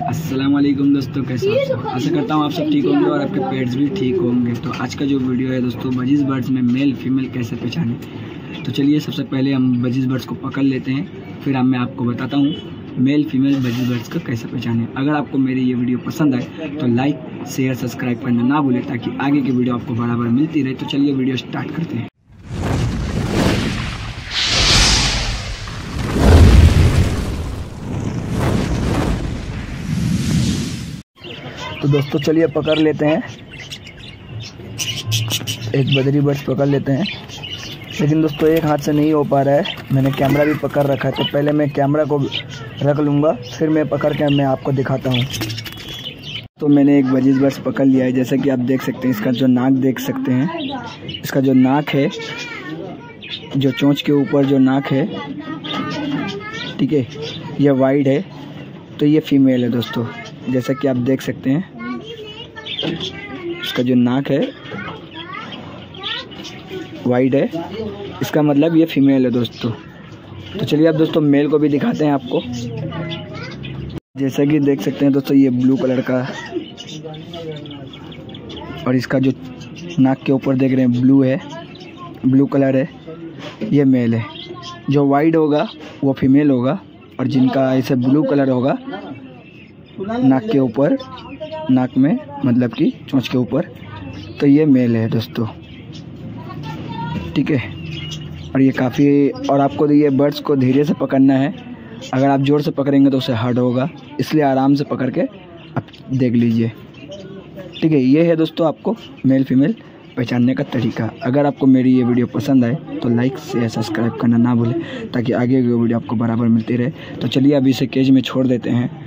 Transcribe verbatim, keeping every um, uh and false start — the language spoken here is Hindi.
अस्सलाम वालेकुम दोस्तों, कैसे हैं आप सब। आशा करता हूँ आप सब ठीक होंगे और आपके पेट्स भी ठीक होंगे। तो आज का जो वीडियो है दोस्तों, बजीज बर्ड्स में मेल फीमेल कैसे पहचाने। तो चलिए सबसे पहले हम बजीज बर्ड्स को पकड़ लेते हैं, फिर मैं आपको बताता हूँ मेल फीमेल बजीज बर्ड्स को कैसे पहचाने। अगर आपको मेरी ये वीडियो पसंद आए तो लाइक शेयर सब्सक्राइब करना ना भूलें, ताकि आगे की वीडियो आपको बराबर मिलती रहे। तो चलिए वीडियो स्टार्ट करते हैं। तो दोस्तों चलिए पकड़ लेते हैं, एक बदरी बर्ड्स पकड़ लेते हैं। लेकिन दोस्तों एक हाथ से नहीं हो पा रहा है, मैंने कैमरा भी पकड़ रखा है। तो पहले मैं कैमरा को रख लूँगा, फिर मैं पकड़ के मैं आपको दिखाता हूँ। तो मैंने एक बजीज बर्ड्स पकड़ लिया है। जैसे कि आप देख सकते हैं, इसका जो नाक देख सकते हैं, इसका जो नाक है, जो चोंच के ऊपर जो नाक है, ठीक है, ये वाइड है। तो ये फीमेल है दोस्तों, जैसा कि आप देख सकते हैं। इसका जो नाक है वाइड है, इसका मतलब ये फीमेल है दोस्तों। तो चलिए अब दोस्तों मेल को भी दिखाते हैं आपको। जैसा कि देख सकते हैं दोस्तों, ये ब्लू कलर का, और इसका जो नाक के ऊपर देख रहे हैं ब्लू है, ब्लू कलर है, ये मेल है। जो वाइड होगा वो फीमेल होगा, और जिनका ऐसे ब्लू कलर होगा नाक के ऊपर, नाक में मतलब कि चोंच के ऊपर, तो ये मेल है दोस्तों, ठीक है। और ये काफ़ी, और आपको ये बर्ड्स को धीरे से पकड़ना है। अगर आप जोर से पकड़ेंगे तो उसे हर्ट होगा, इसलिए आराम से पकड़ के आप देख लीजिए, ठीक है। ये है दोस्तों आपको मेल फीमेल पहचानने का तरीका। अगर आपको मेरी ये वीडियो पसंद आए तो लाइक शेयर सब्सक्राइब करना ना भूलें, ताकि आगे की वीडियो आपको बराबर मिलती रहे। तो चलिए अभी इसे केज में छोड़ देते हैं।